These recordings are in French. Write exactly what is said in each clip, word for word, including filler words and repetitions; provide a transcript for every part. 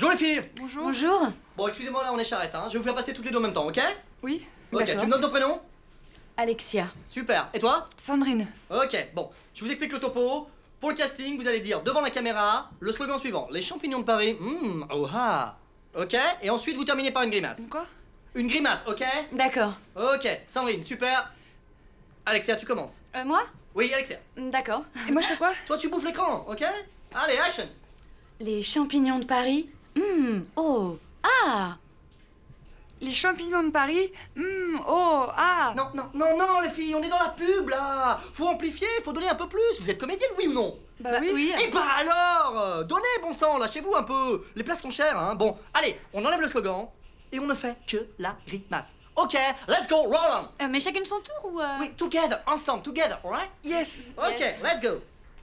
Bonjour les filles. Bonjour. Bonjour. Bon, excusez-moi, là on est charrette, hein. Je vais vous faire passer toutes les deux en même temps, ok? Oui. Ok, tu me donnes ton prénom? Alexia. Super. Et toi? Sandrine. Ok, bon. Je vous explique le topo. Pour le casting, vous allez dire devant la caméra le slogan suivant. Les champignons de Paris. Hum, oh ah. Ok? Et ensuite vous terminez par une grimace. Quoi? Une grimace, ok? D'accord. Ok, Sandrine, super. Alexia, tu commences. Euh, moi? Oui, Alexia. D'accord. Et moi je fais quoi? Toi tu bouffes l'écran, ok? Allez, action. Les champignons de Paris. Hum, oh, ah. Les champignons de Paris. Hum, oh, ah. Non, non, non, non, les filles, on est dans la pub là. Faut amplifier, faut donner un peu plus. Vous êtes comédienne, oui ou non? Bah, oui. Eh bah alors euh, donnez, bon sang, lâchez-vous un peu. Les places sont chères, hein. Bon, allez, on enlève le slogan et on ne fait que la grimace. Ok, let's go, roll on. Euh, mais chacune son tour ou... Euh... Oui, together, ensemble, together, alright? Yes. Ok, Yes. let's go.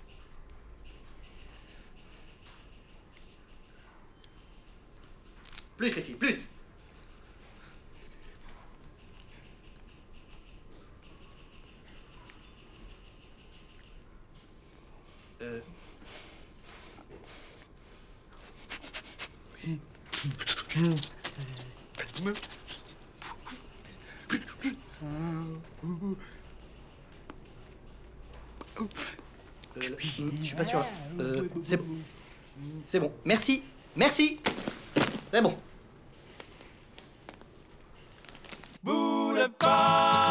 Plus les filles, plus. Euh... Euh, je suis pas sûr là. Euh, c'est bon. C'est bon. Merci. Merci. C'est bon. Boulevard.